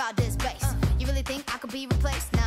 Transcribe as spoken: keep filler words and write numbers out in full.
all this bass. You really think I could be replaced?